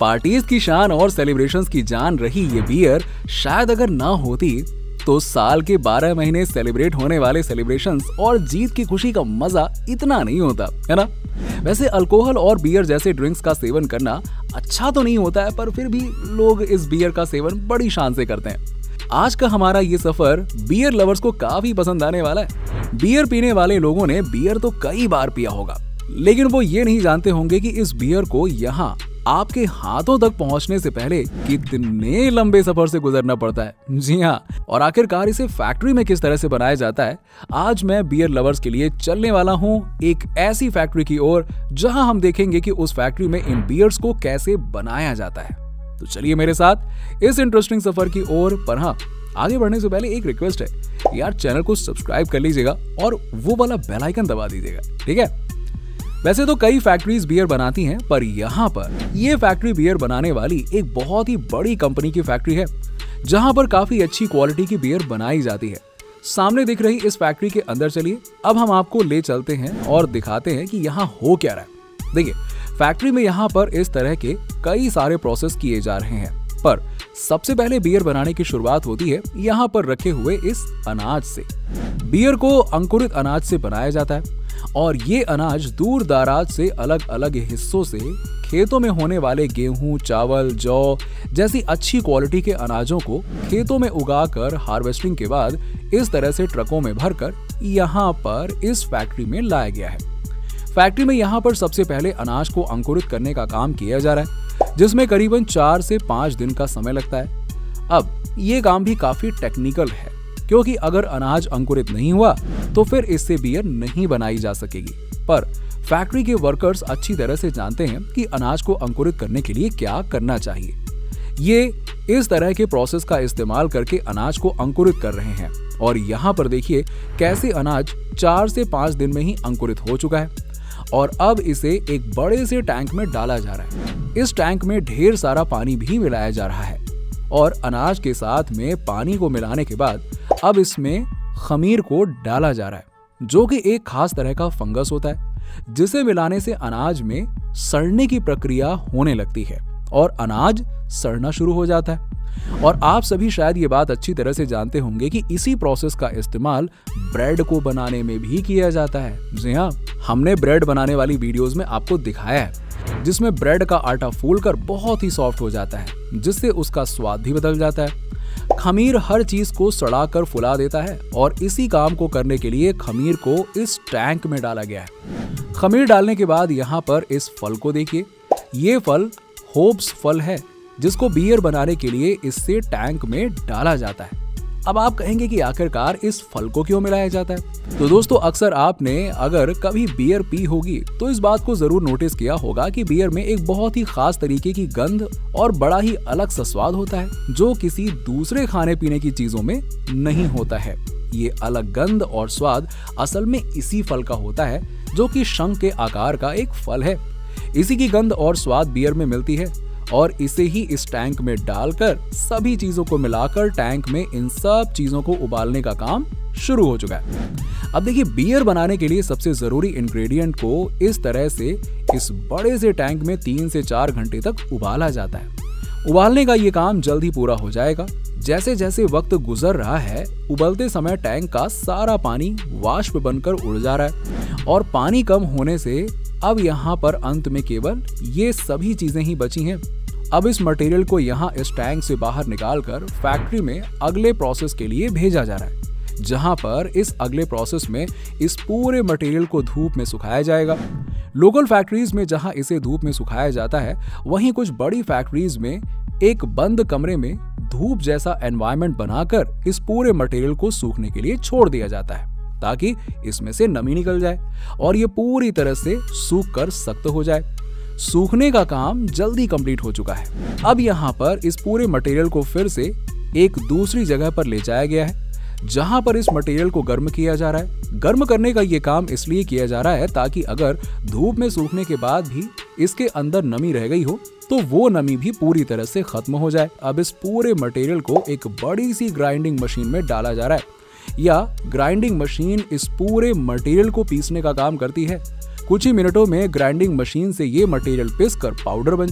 Parties की शान और सेलिब्रेशंस की जान रही ये बियर शायद अगर ना होती तो साल के 12 महीने सेलिब्रेट होने वाले सेलिब्रेशंस और जीत की खुशी का मजा इतना नहीं होता, है ना। वैसे अल्कोहल और बियर जैसे ड्रिंक्स का सेवन करना अच्छा तो नहीं होता है, पर फिर भी लोग इस बियर का सेवन बड़ी शान से करते हैं। आज का हमारा ये सफर बियर लवर्स को काफी पसंद आने वाला है। बियर पीने वाले लोगों ने बियर तो कई बार पिया होगा, लेकिन वो ये नहीं जानते होंगे कि इस बियर को यहाँ आपके हाथों तक पहुंचने से पहले कितने लंबे सफर से गुजरना पड़ता है। जी हाँ, और आखिरकार इसे फैक्ट्री में किस तरह से बनाया जाता है, आज मैं बियर लवर्स के लिए चलने वाला हूँ एक ऐसी फैक्ट्री की ओर जहां हम देखेंगे कि उस फैक्ट्री में इन बियर्स को कैसे बनाया जाता है। तो चलिए मेरे साथ इस इंटरेस्टिंग सफर की ओर। पर हाँ, आगे बढ़ने से पहले एक रिक्वेस्ट है यार, चैनल को सब्सक्राइब कर लीजिएगा और वो वाला बेल आइकन दबा दीजिएगा, ठीक है। वैसे तो कई फैक्ट्रीज बियर बनाती हैं, पर यहाँ पर ये फैक्ट्री बियर बनाने वाली एक बहुत ही बड़ी कंपनी की फैक्ट्री है, जहाँ पर काफी अच्छी क्वालिटी की बियर बनाई जाती है। सामने दिख रही इस फैक्ट्री के अंदर चलिए अब हम आपको ले चलते हैं और दिखाते हैं कि यहाँ हो क्या रहा है। देखिए, फैक्ट्री में यहाँ पर इस तरह के कई सारे प्रोसेस किए जा रहे हैं, पर सबसे पहले बियर बनाने की शुरुआत होती है यहाँ पर रखे हुए इस अनाज से। बियर को अंकुरित अनाज से बनाया जाता है और ये अनाज दूर दराज से अलग अलग हिस्सों से खेतों में होने वाले गेहूं, चावल, जौ जैसी अच्छी क्वालिटी के अनाजों को खेतों में उगाकर हार्वेस्टिंग के बाद इस तरह से ट्रकों में भरकर यहाँ पर इस फैक्ट्री में लाया गया है। फैक्ट्री में यहाँ पर सबसे पहले अनाज को अंकुरित करने का काम किया जा रहा है, जिसमें करीबन 4 से 5 दिन का समय लगता है। अब ये काम भी काफी टेक्निकल है, क्योंकि अगर अनाज अंकुरित नहीं हुआ तो फिर इससे बियर नहीं बनाई जा सकेगी। पर फैक्ट्री के वर्कर्स अच्छी तरह से जानते हैं कि अनाज को अंकुरित करने के लिए क्या करना चाहिए। ये इस तरह के प्रोसेस का इस्तेमाल करके अनाज को अंकुरित कर रहे हैं और यहाँ पर देखिए कैसे अनाज 4 से 5 दिन में ही अंकुरित हो चुका है और अब इसे एक बड़े से टैंक में डाला जा रहा है। इस टैंक में ढेर सारा पानी भी मिलाया जा रहा है और अनाज के साथ में पानी को मिलाने के बाद अब इसमें खमीर को डाला जा रहा है, जो कि एक खास तरह का फंगस होता है, जिसे मिलाने से अनाज में सड़ने की प्रक्रिया होने लगती है और अनाज सड़ना शुरू हो जाता है। और आप सभी शायद ये बात अच्छी तरह से जानते होंगे कि इसी प्रोसेस का इस्तेमाल ब्रेड को बनाने में भी किया जाता है। जी हाँ, हमने ब्रेड बनाने वाली वीडियोस में आपको दिखाया है, जिसमें ब्रेड का आटा फूलकर बहुत ही सॉफ्ट हो जाता है, जिससे उसका स्वाद भी बदल जाता है। खमीर हर चीज को सड़ाकर फुला देता है और इसी काम को करने के लिए खमीर को इस टैंक में डाला गया है। खमीर डालने के बाद यहाँ पर इस फल को देखिए, ये फल होप्स फल है, जिसको बियर बनाने के लिए इससे टैंक में डाला जाता है। अब आप कहेंगे कि आखिरकार इस फल को क्यों मिलाया जाता है? तो दोस्तों, अक्सर आपने अगर कभी बियर पी होगी तो इस बात को जरूर नोटिस किया होगा कि बियर में एक बहुत ही खास तरीके की गंध और बड़ा ही अलग सा स्वाद होता है, जो किसी दूसरे खाने पीने की चीजों में नहीं होता है। ये अलग गंध और स्वाद असल में इसी फल का होता है, जो कि शंख के आकार का एक फल है। इसी की गंध और स्वाद बियर में मिलती है और इसे ही इस टैंक में डालकर सभी चीजों को मिलाकर टैंक में इन सब चीजों को उबालने का काम शुरू हो चुका है। अब देखिए, बियर बनाने के लिए सबसे जरूरी इंग्रेडिएंट को इस तरह से इस बड़े से टैंक में 3 से 4 घंटे तक उबाला जाता है। उबालने का ये काम जल्द ही पूरा हो जाएगा। जैसे जैसे वक्त गुजर रहा है, उबलते समय टैंक का सारा पानी वाष्प बनकर उड़ जा रहा है और पानी कम होने से अब यहाँ पर अंत में केवल ये सभी चीजें ही बची हैं। अब इस मटेरियल को यहाँ इस टैंक से बाहर निकालकर फैक्ट्री में अगले प्रोसेस के लिए भेजा जा रहा है, जहाँ पर इस अगले प्रोसेस में इस पूरे मटेरियल को धूप में सुखाया जाएगा। लोकल फैक्ट्रीज में जहाँ इसे धूप में सुखाया जाता है, वहीं कुछ बड़ी फैक्ट्रीज में एक बंद कमरे में धूप जैसा एनवायरनमेंट बनाकर इस पूरे मटेरियल को सूखने के लिए छोड़ दिया जाता है, ताकि इसमें से नमी निकल जाए और ये पूरी तरह से सूख कर सख्त हो जाए। सूखने का काम जल्दी कंप्लीट हो चुका है। अब यहाँ पर इस पूरे मटेरियल को फिर से एक दूसरी जगह पर ले जाया गया है, जहाँ पर इस मटेरियल को गर्म किया जा रहा है। गर्म करने का ये काम इसलिए किया जा रहा है ताकि अगर धूप में सूखने के बाद भी इसके अंदर नमी रह गई हो तो वो नमी भी पूरी तरह से खत्म हो जाए। अब इस पूरे मटेरियल को एक बड़ी सी ग्राइंडिंग मशीन में डाला जा रहा है, या ग्राइंडिंग मशीन इस पूरे मटेरियल को पीसने का काम करती है। कुछ ही मिनटों में ग्राइंडिंग मशीन से ये मटेरियल पीसकर पाउडर बन चुका है।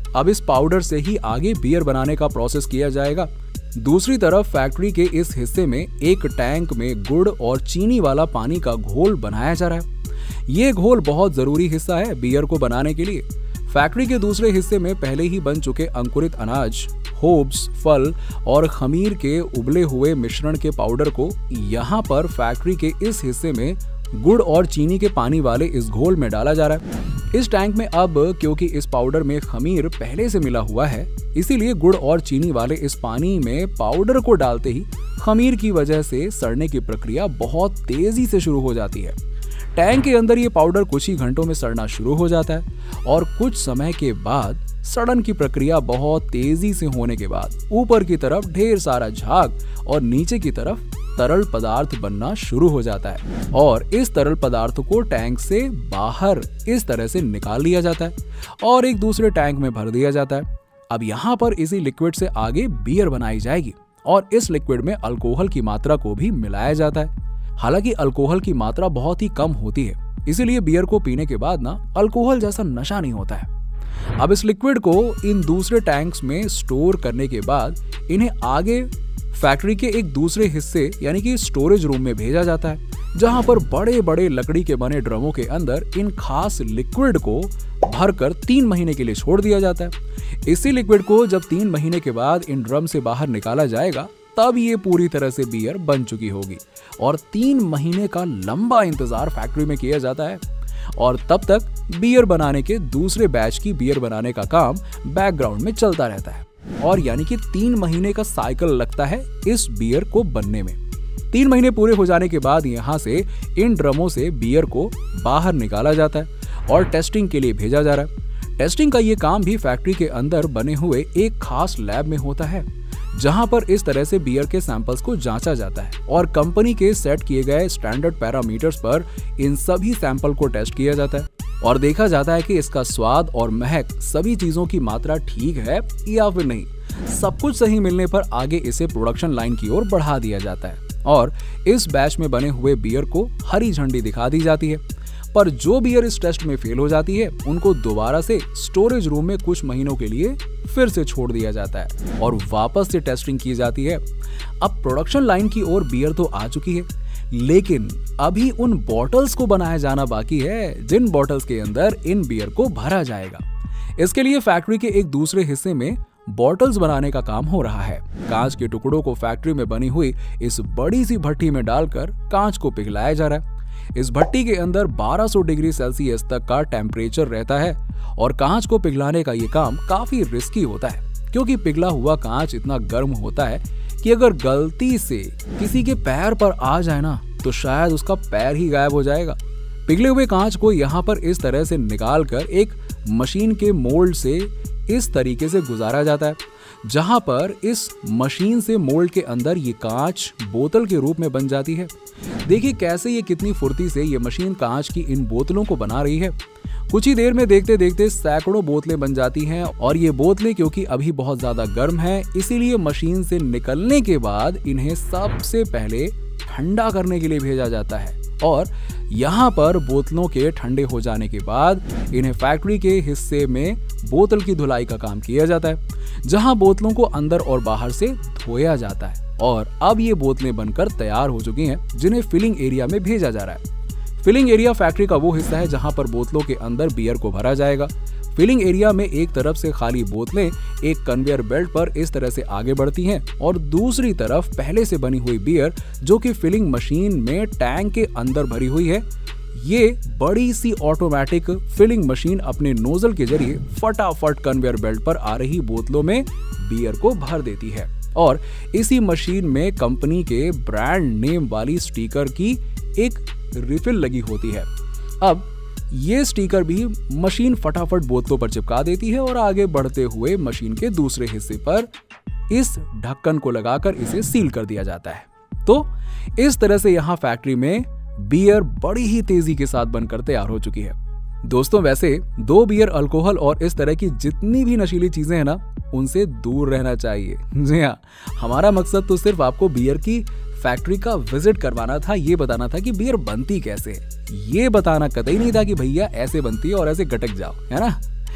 अब इस पाउडर से ही आगे बियर बनाने का प्रोसेस किया जाएगा। दूसरी तरफ फैक्ट्री के इस हिस्से में एक टैंक में गुड़ और चीनी वाला पानी का घोल बनाया जा रहा है। ये घोल बहुत जरूरी हिस्सा है बियर को बनाने के लिए। फैक्ट्री के दूसरे हिस्से में पहले ही बन चुके अंकुरित अनाज, होब्स, फल और खमीर के उबले हुए मिश्रण के पाउडर को यहाँ पर फैक्ट्री के इस हिस्से में गुड़ और चीनी के पानी वाले इस घोल में डाला जा रहा है। इस टैंक में अब क्योंकि इस पाउडर में खमीर पहले से मिला हुआ है, इसीलिए गुड़ और चीनी वाले इस पानी में पाउडर को डालते ही खमीर की वजह से सड़ने की प्रक्रिया बहुत तेजी से शुरू हो जाती है। टैंक के अंदर ये पाउडर कुछ ही घंटों में सड़ना शुरू हो जाता है और कुछ समय के बाद सड़न की प्रक्रिया बहुत तेजी से होने के बाद ऊपर की तरफ ढेर सारा झाग और नीचे की तरफ तरल पदार्थ बनना शुरू हो जाता है और इस तरल पदार्थ को टैंक से बाहर इस तरह से निकाल लिया जाता है और एक दूसरे टैंक में भर दिया जाता है। अब यहाँ पर इसी लिक्विड से आगे बियर बनाई जाएगी और इस लिक्विड में अल्कोहल की मात्रा को भी मिलाया जाता है। हालांकि अल्कोहल की मात्रा बहुत ही कम होती है, इसीलिए बियर को पीने के बाद ना अल्कोहल जैसा नशा नहीं होता है। अब इस लिक्विड को इन दूसरे टैंक्स में स्टोर करने के बाद इन्हें आगे फैक्ट्री के एक दूसरे हिस्से यानी कि स्टोरेज रूम में भेजा जाता है, जहां पर बड़े बड़े लकड़ी के बने ड्रमों के अंदर इन खास लिक्विड को भरकर 3 महीने के लिए छोड़ दिया जाता है। इसी लिक्विड को जब 3 महीने के बाद इन ड्रम से बाहर निकाला जाएगा तब ये पूरी तरह से बियर बन चुकी होगी और 3 महीने का लंबा इंतजार फैक्ट्री में किया जाता है और तब तक बियर बनाने के दूसरे बैच की बियर बनाने का काम बैकग्राउंड में चलता रहता है और यानी कि 3 महीने का साइकिल लगता है इस बियर को बनने में। 3 महीने पूरे हो जाने के बाद यहाँ से इन ड्रमों से बियर को बाहर निकाला जाता है और टेस्टिंग के लिए भेजा जा रहा है। टेस्टिंग का ये काम भी फैक्ट्री के अंदर बने हुए एक खास लैब में होता है, जहां पर इस तरह से बियर के सैंपल्स को जांचा जाता है और कंपनी के सेट किए गए स्टैंडर्ड पैरामीटर्स पर इन सभी सैंपल को टेस्ट किया जाता है और देखा जाता है कि इसका स्वाद और महक सभी चीजों की मात्रा ठीक है या फिर नहीं। सब कुछ सही मिलने पर आगे इसे प्रोडक्शन लाइन की ओर बढ़ा दिया जाता है और इस बैच में बने हुए बियर को हरी झंडी दिखा दी जाती है। पर जो बियर इस टेस्ट में फेल हो जाती है उनको दोबारा से स्टोरेज रूम में कुछ महीनों के लिए फिर से छोड़ दिया जाता है और वापस से टेस्टिंग की जाती है। अब प्रोडक्शन लाइन की ओर बियर तो आ चुकी है, लेकिन अभी उन बॉटल्स को बनाया जाना बाकी है जिन बॉटल्स के अंदर इन बियर को भरा जाएगा। इसके लिए फैक्ट्री के एक दूसरे हिस्से में बॉटल्स बनाने का काम हो रहा है। कांच के टुकड़ों को फैक्ट्री में बनी हुई इस बड़ी सी भट्टी में डालकर कांच को पिघलाया जा रहा है। इस भट्टी के अंदर 1200 डिग्री सेल्सियस तक का टेम्परेचर रहता है और कांच को पिघलाने का ये काम काफी रिस्की होता है, क्योंकि पिघला हुआ कांच इतना गर्म होता है कि अगर गलती से किसी के पैर पर आ जाए ना तो शायद उसका पैर ही गायब हो जाएगा। पिघले हुए कांच को यहाँ पर इस तरह से निकाल कर एक मशीन के मोल्ड से इस तरीके से गुजारा जाता है, जहां पर इस मशीन से मोल्ड के अंदर ये कांच बोतल के रूप में बन जाती है। देखिए कैसे ये कितनी फुर्ती से ये मशीन कांच की इन बोतलों को बना रही है। कुछ ही देर में देखते देखते सैकड़ों बोतलें बन जाती हैं और ये बोतलें क्योंकि अभी बहुत ज्यादा गर्म है, इसीलिए मशीन से निकलने के बाद इन्हें सबसे पहले ठंडा करने के लिए भेजा जाता है और यहाँ पर बोतलों के ठंडे हो जाने के बाद इन्हें फैक्ट्री के हिस्से में बोतल की धुलाई का काम किया जाता है, जहां बोतलों को अंदर और बाहर से धोया जाता है और अब ये बोतलें बनकर तैयार हो चुकी हैं, जिन्हें फिलिंग एरिया में भेजा जा रहा है। फिलिंग एरिया फैक्ट्री का वो हिस्सा है जहां पर बोतलों के अंदर बियर को भरा जाएगा। फिलिंग एरिया में एक तरफ से खाली बोतलें एक कन्वेयर बेल्ट पर इस तरह से आगे बढ़ती हैं और दूसरी तरफ पहले से बनी हुई बियर जो कि फिलिंग मशीन में टैंक के अंदर भरी हुई है, ये बड़ी सी ऑटोमेटिक फिलिंग मशीन अपने नोजल के जरिए फटाफट कन्वेयर बेल्ट पर आ रही बोतलों में बियर को भर देती है और इसी मशीन में कंपनी के ब्रांड नेम वाली स्टिकर की एक रिफिल लगी होती है। अब ये स्टिकर भी मशीन फटाफट बोतलों पर चिपका देती है और आगे बढ़ते हुए मशीन के दूसरे हिस्से पर इस ढक्कन को लगाकर इसे सील कर दिया जाता है। तो इस तरह से यहाँ फैक्ट्री में बियर बड़ी ही तेजी के साथ बनकर तैयार हो चुकी है। दोस्तों वैसे दो बियर, अल्कोहल और इस तरह की जितनी भी नशीली चीजें हैं ना, उनसे दूर रहना चाहिए। जी हाँ, हमारा मकसद तो सिर्फ आपको बियर की फैक्ट्री का विजिट करवाना था, ये बताना था कि बियर बनती कैसे है। ये बताना कतई नहीं था कि भैया ऐसे बनती है और ऐसे गटक जाओ, है ना।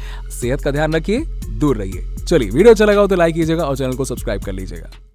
सेहत का ध्यान रखिए, दूर रहिए। चलिए, वीडियो अच्छा लगा हो तो लाइक कीजिएगा और चैनल को सब्सक्राइब कर लीजिएगा।